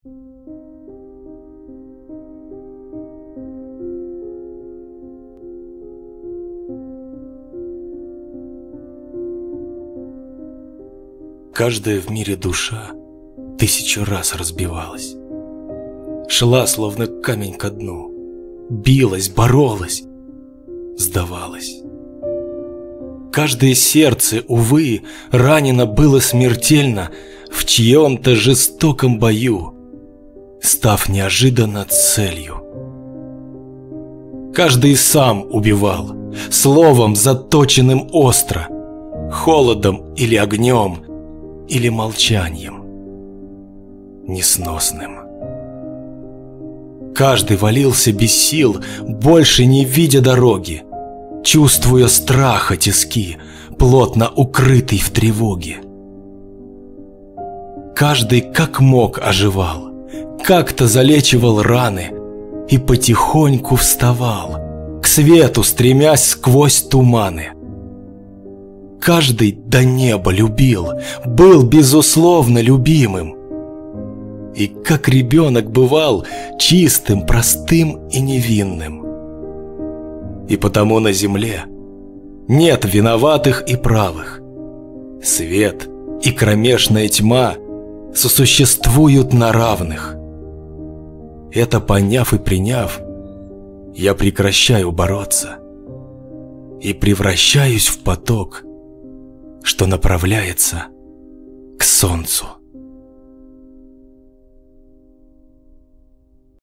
Каждая в мире душа 1000 раз разбивалась, шла, словно камень ко дну, билась, боролась, сдавалась. Каждое сердце, увы, ранено было смертельно в чьем-то жестоком бою, став неожиданно целью. Каждый сам убивал, словом заточенным остро, холодом или огнем, или молчанием несносным. Каждый валился без сил, больше не видя дороги, чувствуя страха тиски, плотно укрытый в тревоге. Каждый как мог оживал, как-то залечивал раны и потихоньку вставал, к свету стремясь сквозь туманы. Каждый до неба любил, был безусловно любимым. И как ребенок бывал чистым, простым и невинным. И потому на земле нет виноватых и правых. Свет и кромешная тьма сосуществуют на равных. Это поняв и приняв, я прекращаю бороться и превращаюсь в поток, что направляется к солнцу.